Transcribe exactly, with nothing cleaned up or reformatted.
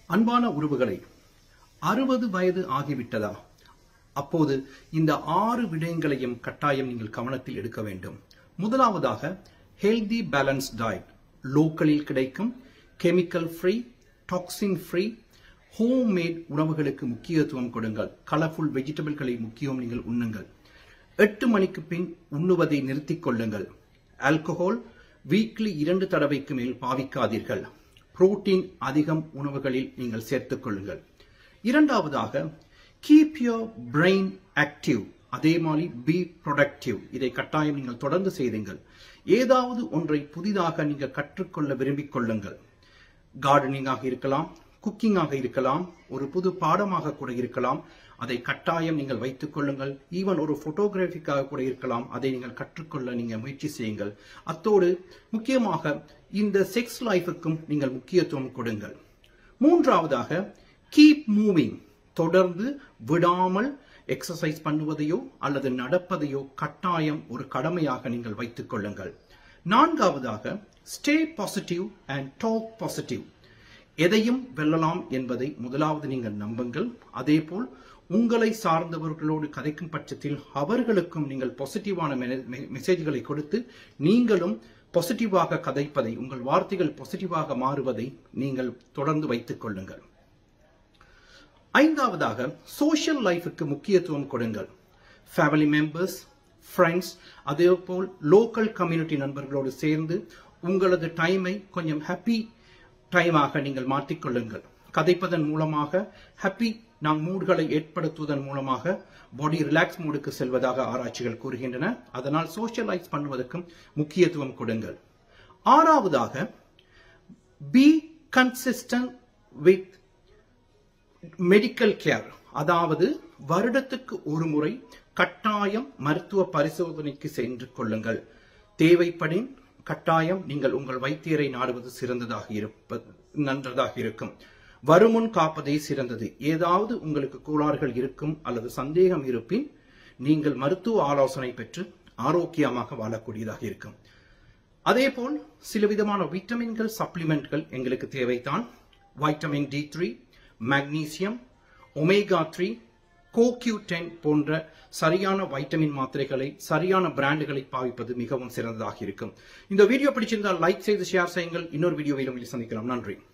அன்பான உறவுகளை, அறுபது வயது ஆகிவிட்டதா? அப்போது இந்த ஆறு விடயங்களையும் கட்டாயம் நீங்கள் கவனத்தில் எடுக்க வேண்டும். முதலாவதாக ஹெல்தி பேலன்ஸ் டயட். லோக்கலில் கிடைக்கும் chemical free, toxin free, home made உணவுகளுக்கு முக்கியத்துவம் கொடுங்கள். கலர்ஃபுல் வெஜிடபிள்களை முக்கியம் நீங்கள் உண்ணுங்கள். எட்டு மணிக்கு பின் உண்ணுவதை நிறுத்திக் கொள்ளுங்கள். ஆல்கஹால் வீக்லி இரண்டு தடவைக்கு மேல் பாவிக்காதீர்கள். புரோட்டீன் அதிகம் உணவுகளில் நீங்கள் சேர்த்துக் கொள்ளுங்கள். இரண்டாவதாக கீப் யோர் பிரெயின் ஆக்டிவ். அதே மாதிரி பி ப்ரொடக்டிவ். இதை கட்டாயம் நீங்கள் தொடர்ந்து செய்துங்கள். ஏதாவது ஒன்றை புதிதாக நீங்கள் கற்றுக்கொள்ள விரும்பிக் கொள்ளுங்கள். கார்டனிங்காக இருக்கலாம், குக்கிங்காக இருக்கலாம், ஒரு புது பாடமாக கூட இருக்கலாம். அதை கட்டாயம் நீங்கள் வைத்துக் கொள்ளுங்கள். ஈவன் ஒரு போட்டோகிராஃபிக்காக கூட இருக்கலாம். அதை நீங்கள் கற்றுக்கொள்ள நீங்கள் முயற்சி செய்யுங்கள். அத்தோடு முக்கியமாக இந்த செக்ஸ் லைஃபுக்கும் நீங்கள் முக்கியத்துவம் கொடுங்கள். மூன்றாவதாக கீப் மூவிங். தொடர்ந்து விடாமல் எக்ஸசைஸ் பண்ணுவதையோ அல்லது நடப்பதையோ கட்டாயம் ஒரு கடமையாக நீங்கள் வைத்துக் கொள்ளுங்கள். நான்காவதாக stay positive and talk positive. எதையும் வெல்லலாம் என்பதை முதலாவது நீங்கள் நம்புங்கள். அதே போல் உங்களை சார்ந்தவர்களோடு கதைக்கும் பட்சத்தில் அவர்களுக்கும் நீங்கள் பாசிட்டிவான மெசேஜ்களை கொடுத்து நீங்களும் பாசிட்டிவாக கதைப்பதை, உங்கள் வார்த்தைகள் பாசிட்டிவாக மாறுவதை நீங்கள் தொடர்ந்து வைத்துக் கொள்ளுங்கள். ஐந்தாவதாக சோஷியல் லைஃபுக்கு முக்கியத்துவம் கொடுங்கள். ஃபேமிலி மெம்பர்ஸ், ஃப்ரெண்ட்ஸ், அதே போல் லோக்கல் கம்யூனிட்டி நண்பர்களோடு சேர்ந்து உங்களது டைமை கொஞ்சம் ஹாப்பி டைமாக நீங்கள் மாற்றிக்கொள்ளுங்கள். கதைப்பதன் மூலமாக ஹாப்பி நாம் மூட்களை ஏற்படுத்துவதன் மூலமாக பாடி ரிலாக்ஸ் மூடுக்கு செல்வதாக ஆராய்ச்சிகள் கூறுகின்றன. அதனால் சோஷியலைஸ் பண்ணுவதற்கும் முக்கியத்துவம் கொடுங்கள். ஆறாவதாக be consistent with medical care. அதாவது வருடத்துக்கு ஒரு முறை கட்டாயம் மருத்துவ பரிசோதனைக்கு சென்று கொள்ளுங்கள். தேவைப்படின் கட்டாயம் நீங்கள் உங்கள் வைத்தியரை நாடுவது சிறந்ததாக இருப்பது நன்றதாக இருக்கும். வருமுன் காப்பதே சிறந்தது. ஏதாவது உங்களுக்கு கோளாறுகள் இருக்கும் அல்லது சந்தேகம் இருப்பின் நீங்கள் மருத்துவ ஆலோசனை பெற்று ஆரோக்கியமாக வாழக்கூடியதாக இருக்கும். அதே போல் சில விதமான விட்டமின்கள், சப்ளிமெண்ட்கள் எங்களுக்கு தேவைத்தான். Vitamin D three, magnesium, omega three, CoQ ten போன்ற சரியான வைட்டமின் மாத்திரைகளை சரியான பிராண்டுகளை பாவிப்பது மிகவும் சிறந்ததாக இருக்கும். இந்த வீடியோ பிடிச்சிருந்தால் லைக் செய்து ஷேர் செய்யுங்கள். இன்னொரு வீடியோவில் உங்களை சந்திக்கலாம். நன்றி.